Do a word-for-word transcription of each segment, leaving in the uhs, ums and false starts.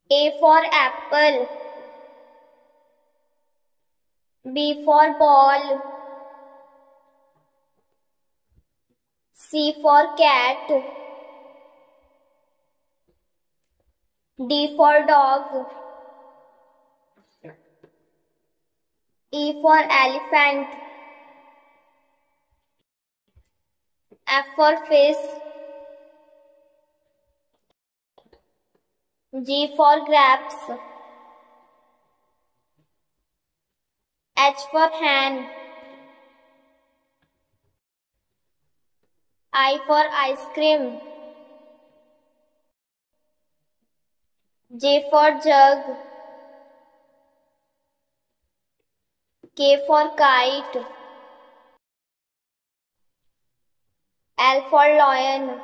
A for apple. B for ball. C for cat. D for dog. E for elephant. F for fish. G for grapes. H for hen. I for ice cream. J for jug. K for kite. L for lion.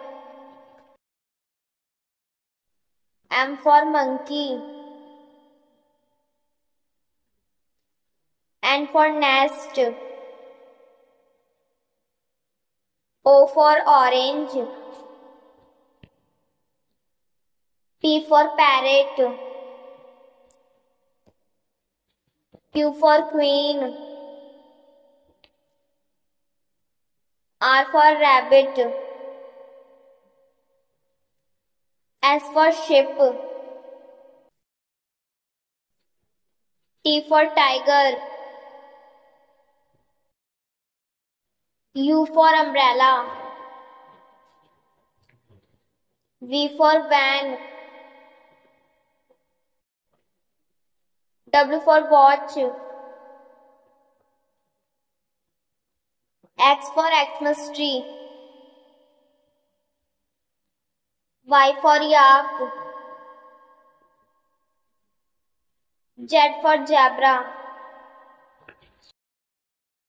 M for monkey. N for nest. O for orange. P for parrot. Q for queen. R for rabbit. S for ship. T for tiger. U for umbrella. V for van. W for watch. X for Xmas tree. Y for yak. Z for zebra.